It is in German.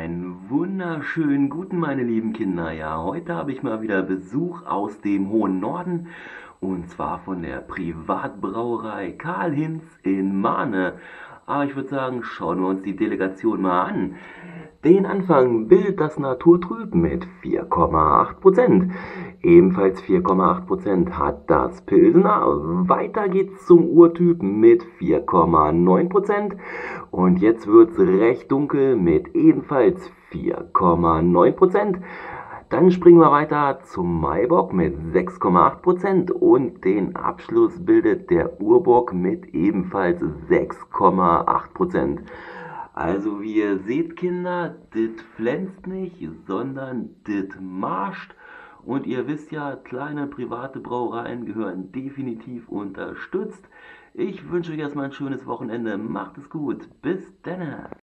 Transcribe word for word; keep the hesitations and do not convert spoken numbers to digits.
Einen wunderschönen guten, meine lieben Kinder. Ja, heute habe ich mal wieder Besuch aus dem hohen Norden und zwar von der Privatbrauerei Karl-Hinz in Mahne. Aber ich würde sagen, schauen wir uns die Delegation mal an. Den Anfang bildet das Naturtrüb mit vier Komma acht Prozent. Ebenfalls vier Komma acht Prozent hat das Pilsener. Weiter geht's zum Urtyp mit vier Komma neun Prozent. Und jetzt wird's recht dunkel mit ebenfalls vier Komma neun Prozent. Dann springen wir weiter zum Maibock mit sechs Komma acht Prozent und den Abschluss bildet der Urbock mit ebenfalls sechs Komma acht Prozent. Also wie ihr seht, Kinder, dit pflänzt nicht, sondern dit marscht. Und ihr wisst ja, kleine private Brauereien gehören definitiv unterstützt. Ich wünsche euch erstmal ein schönes Wochenende. Macht es gut. Bis dann.